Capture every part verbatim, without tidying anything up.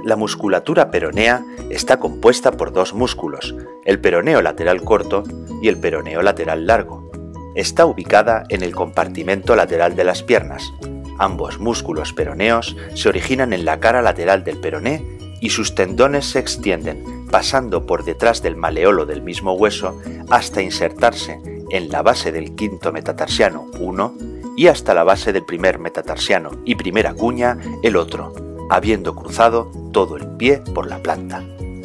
La musculatura peronea está compuesta por dos músculos, el peroneo lateral corto y el peroneo lateral largo. Está ubicada en el compartimento lateral de las piernas. Ambos músculos peroneos se originan en la cara lateral del peroné y sus tendones se extienden, pasando por detrás del maleolo del mismo hueso hasta insertarse en la base del quinto metatarsiano uno y hasta la base del primer metatarsiano y primera cuña el otro, habiendo cruzado todo el pie por la planta.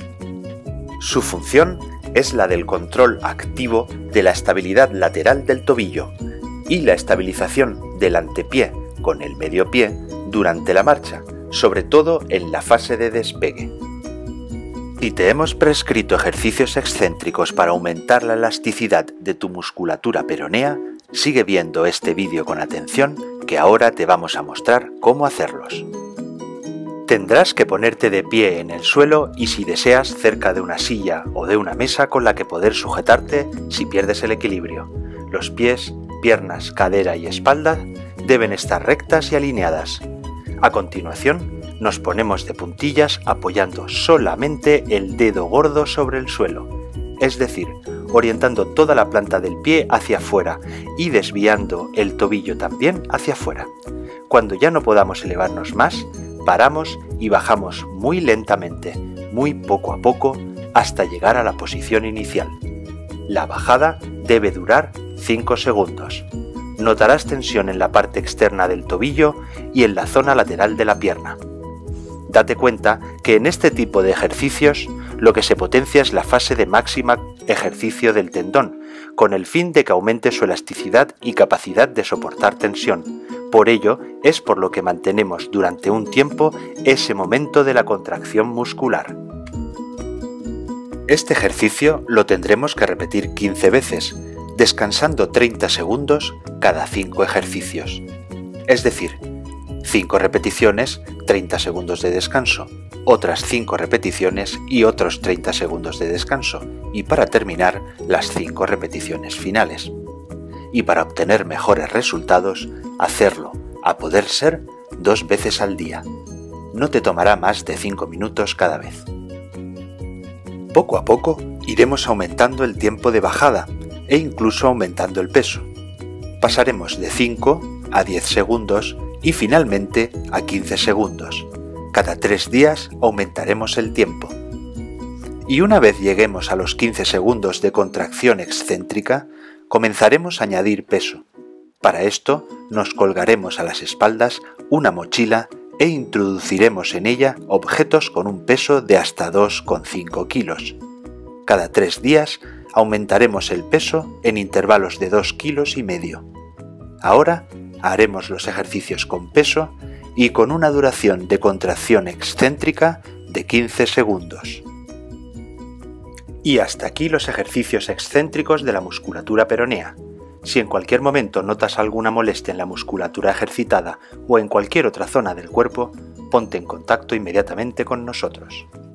Su función es la del control activo de la estabilidad lateral del tobillo y la estabilización del antepié con el medio pie durante la marcha, sobre todo en la fase de despegue. Si te hemos prescrito ejercicios excéntricos para aumentar la elasticidad de tu musculatura peronea, sigue viendo este vídeo con atención, que ahora te vamos a mostrar cómo hacerlos. Tendrás que ponerte de pie en el suelo y, si deseas, cerca de una silla o de una mesa con la que poder sujetarte si pierdes el equilibrio. Los pies, piernas, cadera y espalda deben estar rectas y alineadas. A continuación, nos ponemos de puntillas apoyando solamente el dedo gordo sobre el suelo, es decir, orientando toda la planta del pie hacia afuera y desviando el tobillo también hacia afuera. Cuando ya no podamos elevarnos más, paramos y bajamos muy lentamente, muy poco a poco, hasta llegar a la posición inicial. La bajada debe durar cinco segundos. Notarás tensión en la parte externa del tobillo y en la zona lateral de la pierna. Date cuenta que en este tipo de ejercicios lo que se potencia es la fase de máxima ejercicio del tendón, con el fin de que aumente su elasticidad y capacidad de soportar tensión. Por ello es por lo que mantenemos durante un tiempo ese momento de la contracción muscular. Este ejercicio lo tendremos que repetir quince veces, descansando treinta segundos cada cinco ejercicios. Es decir, cinco repeticiones, treinta segundos de descanso, otras cinco repeticiones y otros treinta segundos de descanso, y para terminar, las cinco repeticiones finales. Y para obtener mejores resultados, hacerlo, a poder ser, dos veces al día. No te tomará más de cinco minutos cada vez. Poco a poco iremos aumentando el tiempo de bajada e incluso aumentando el peso. Pasaremos de cinco a diez segundos y finalmente a quince segundos. Cada tres días aumentaremos el tiempo. Y una vez lleguemos a los quince segundos de contracción excéntrica, comenzaremos a añadir peso. Para esto nos colgaremos a las espaldas una mochila e introduciremos en ella objetos con un peso de hasta dos coma cinco kilos. Cada tres días aumentaremos el peso en intervalos de dos kilos y medio. Ahora haremos los ejercicios con peso y con una duración de contracción excéntrica de quince segundos. Y hasta aquí los ejercicios excéntricos de la musculatura peronea. Si en cualquier momento notas alguna molestia en la musculatura ejercitada o en cualquier otra zona del cuerpo, ponte en contacto inmediatamente con nosotros.